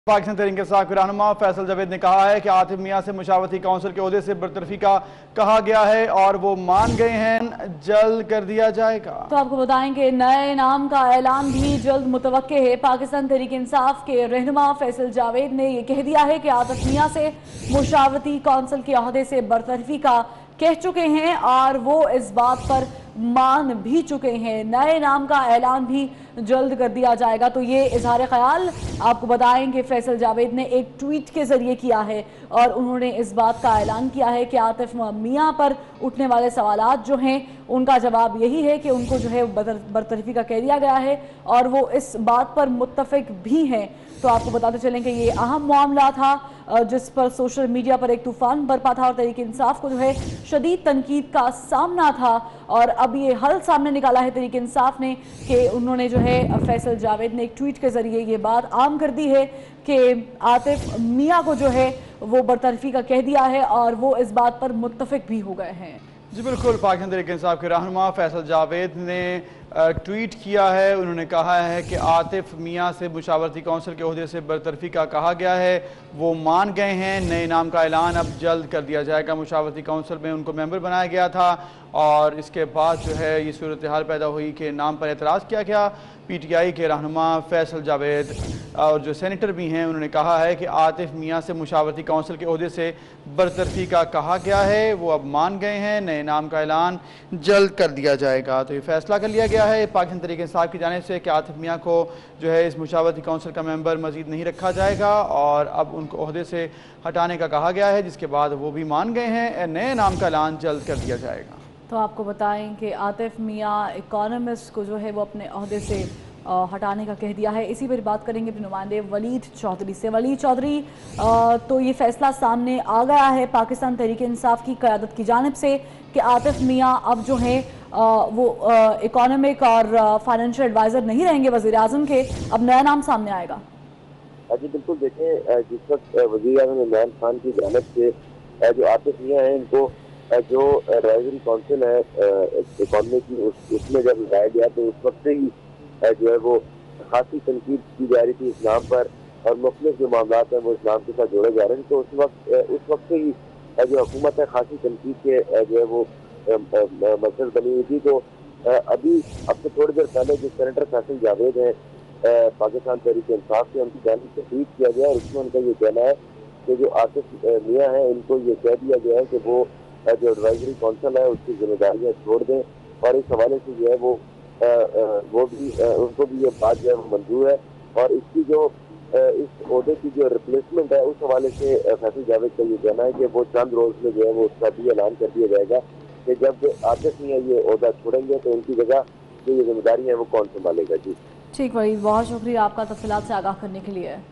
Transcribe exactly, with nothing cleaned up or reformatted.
पाकिस्तान तहरीक इंसाफ के रहनुमा फैसल जावेद ने कहा है कि आतिफ मियां से मुशावरती काउंसिल के ओहदे से बरतरफी का कहा गया है और वो मान गए हैं, जल्द कर दिया जाएगा। तो आपको बताएं कि नए नाम का ऐलान भी जल्द मुतवक्के है। पाकिस्तान तहरीक इंसाफ के रहनुमा फैसल जावेद ने यह कह दिया है कि आतिफ मियां से मुशावरती काउंसिल के ओहदे से बरतरफी का कह चुके हैं और वो इस बात पर मान भी चुके हैं। नए नाम का ऐलान भी जल्द कर दिया जाएगा। तो ये इजहार ख्याल आपको बताएं कि फैसल जावेद ने एक ट्वीट के जरिए किया है और उन्होंने इस बात का ऐलान किया है कि आतिफ मियां पर उठने वाले सवालात जो हैं उनका जवाब यही है कि उनको जो है बरतरफी का कह दिया गया है और वो इस बात पर मुत्तफिक भी हैं। तो आपको बताते चलें कि ये अहम मामला था जिस पर सोशल मीडिया पर एक तूफान बरपा था और तहरीक इंसाफ को जो है शदीद तनकीद का सामना था। और अब ये हल सामने निकाला है तहरीक इंसाफ ने कि उन्होंने जो है फैसल जावेद ने एक ट्वीट के जरिए ये बात आम कर दी है कि आतिफ मियां को जो है वो बरतरफी का कह दिया है और वो इस बात पर मुत्तफिक भी हो गए हैं। जी बिल्कुल, पाकिस्तान तहरीक इंसाफ के रहनुमा फैसल जावेद ने ट्वीट किया है। उन्होंने कहा है कि आतिफ मियां से मुशावरती काउंसिल के ओहदे से बरतरफी का कहा गया है, वो मान गए हैं, नए नाम का ऐलान अब जल्द कर दिया जाएगा। मुशावरती काउंसिल में उनको मेंबर बनाया गया था और इसके बाद जो है ये सूरत हाल पैदा हुई कि नाम पर एतराज़ किया गया। पी टी आई के रहनुमा फैसल जावेद और जो सेनेटर भी हैं उन्होंने कहा है कि आतिफ मियां से मुशावरती काउंसिल के ओहदे से बरतरफी का कहा गया है, वो अब मान गए हैं, नए नाम का ऐलान जल्द कर दिया जाएगा। तो ये फैसला कर लिया गया है पाकिस्तान तहरीक इंसाफ की जानिब से कि आतिफ मियां को जो है इस मुशावरती काउंसिल का मेंबर मजीद नहीं रखा जाएगा और अब उनको ओहदे से हटाने का कहा गया है, जिसके बाद वो भी मान गए हैं, नए नाम का ऐलान जल्द कर दिया जाएगा। तो आपको बताएं कि आतिफ मियां इकोनॉमिस्ट को जो है वो अपने ओहदे से हटाने का कह दिया है। इसी पर बात करेंगे अपने नुमाइंदे वलीद चौधरी से। वलीद चौधरी, तो ये फैसला सामने आ गया है पाकिस्तान तहरीक इंसाफ की क़यादत की जानिब से कि आतिफ मियां अब जो है वो इकोनॉमिक और फाइनेंशियल एडवाइज़र नहीं रहेंगे वज़ीर आज़म के, अब नया नाम सामने आएगा। जी बिल्कुल, देखें जिस वक्त वज़ीर आज़म इमरान खान की जानिब से जो आतिफ मियां हैं इनको जो एडवाइजरी काउंसिल है इकोनॉमी की उस, उसमें जब लगाया गया तो उस वक्त से ही जो है वो खासी तनकीद की जा रही थी इस नाम पर और मुख्तलिफ जो मामला हैं वो इस नाम के साथ जोड़े जा रहे हैं। तो उस वक्त उस वक्त से ही जो हुकूमत है खासी तनकीद के जो है वो मकसद बनी हुई थी। तो अभी अब से थोड़ी देर पहले जो सेनेटर फैसल जावेद हैं पाकिस्तान तहरीक इंसाफ से, उनकी जानिब से ट्वीट किया गया और उसमें उनका ये कहना है कि जो आतिफ मियां हैं इनको ये कह दिया गया है कि वो जो एडवाइजरी काउंसिल है उसकी जिम्मेदारियाँ छोड़ दें और इस हवाले से जो है वो आ, आ, वो भी आ, उनको भी ये बात जो है वो मंजूर है और इसकी जो आ, इस ओहदे की जो रिप्लेसमेंट है उस हवाले से फैसल जावेद का ये कहना है कि वो चंद रोज में जो है वो उसका भी ऐलान कर दिया जाएगा कि जब आतिफ मियां ये ओहदा छोड़ेंगे तो उनकी जगह जो ये जिम्मेदारी है वो कौन संभालेगा। जी ठीक भाई, बहुत शुक्रिया आपका तफसीलात से आगाह करने के लिए।